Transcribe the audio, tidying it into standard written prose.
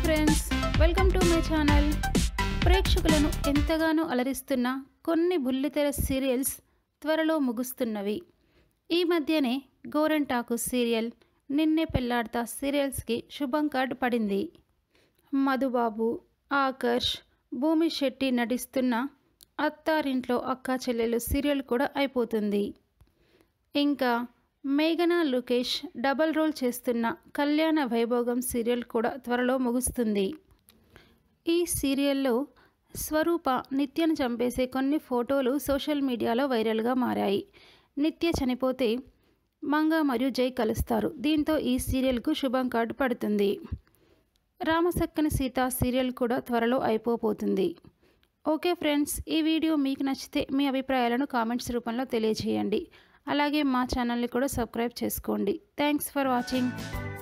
Friends, welcome to my channel. ప్రేక్షకులను ఎంతగానో అలరిస్తున్న కొన్ని బుల్లితెర సీరియల్స్ త్వరలో ముగుస్తున్నవి. ఈ మధ్యనే గోరెంటాకు సీరియల్, నిన్నే పెళ్లాడతా సీరియల్స్కి శుభం కార్డు పడింది. మధుబాబు, ఆకర్ష్, భూమి శెట్టి నటిస్తున్న అత్తారింట్లో అక్కా చెల్లెలు సీరియల్ కూడా అయిపోతుంది. ఇంకా మేఘనా లోకేష్ డబల్ రోల్ చేస్తున్న కళ్యాణ వైభోగం సీరియల్ కూడా త్వరలో ముగుస్తుంది. ఈ సీరియల్లో స్వరూప నిత్యను చంపేసే కొన్ని ఫోటోలు సోషల్ మీడియాలో వైరల్గా మారాయి. నిత్య చనిపోతే మంగ మరియు జై కలుస్తారు. దీంతో ఈ సీరియల్కు శుభం కార్డు పడుతుంది. రామసక్కని సీత సీరియల్ కూడా త్వరలో అయిపోతుంది. ఓకే ఫ్రెండ్స్, ఈ వీడియో మీకు నచ్చితే మీ అభిప్రాయాలను కామెంట్స్ రూపంలో తెలియజేయండి. అలాగే మా ఛానల్ని కూడా సబ్స్క్రైబ్ చేసుకోండి. Thanks for watching.